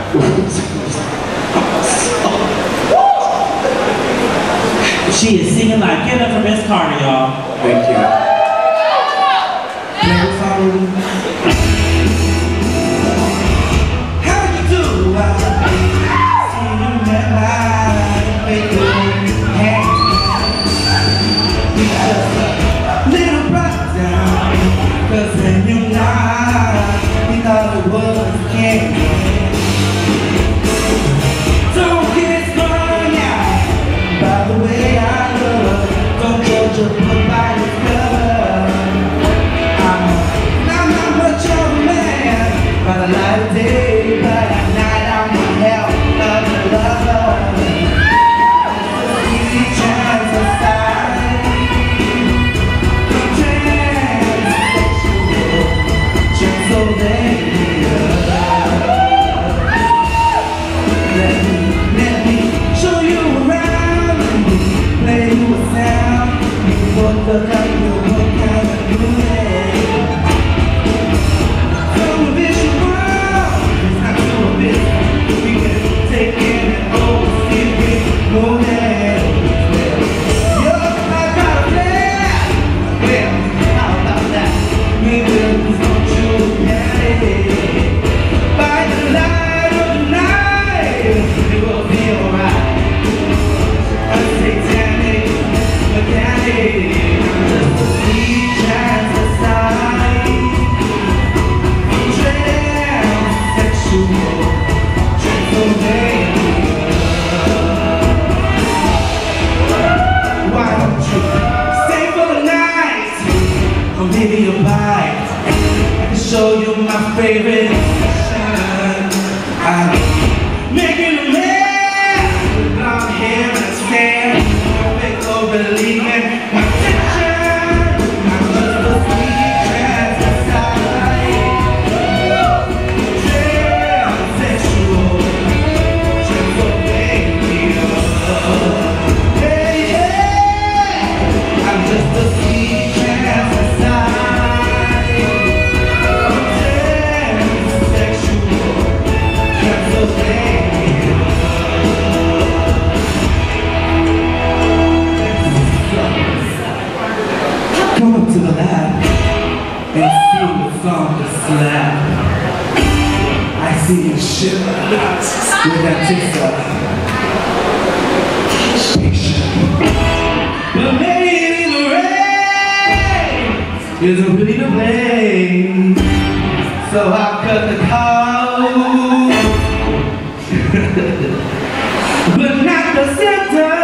She is singing like Get Up for Miss Carter, y'all. Thank you. How you do? See you that night, make your hands. We just a little rock down, 'cause when you lied, we thought it was candy. Don't get strung out by the way I look. Don't judge a book by its cover. I'm not much of a man by the light of day, but at night I'm a hell of a lover. Easy chance aside, transsexual, Transylvania. Let me show you around. Play you a sound. You walk the line, you walk out and do it. So a vicious world, it's not so vicious. We can take it and oversee it, more than you're like a plan. Well, how about that? Maybe it's not you, daddy. By the light of the night, it will be alright. A satanic mechanic, I'm just a sweet transvestite, transsexual, Transylvania. Why don't you stay for the night, or maybe a bite? I can show you my favorite section. I'm making a mess with blonde hair and a stare. Perfect overleaving my attention. I'm just a sweet transvestite, transsexual, Transylvania. Hey, hey, I'm just a sweet transvestite, transsexual, Transylvania. Come up to the lab and sing the song to slap. I see you shiver with anticipation. But maybe the rain isn't really to blame, so I'll cut the coat, but not the symptoms.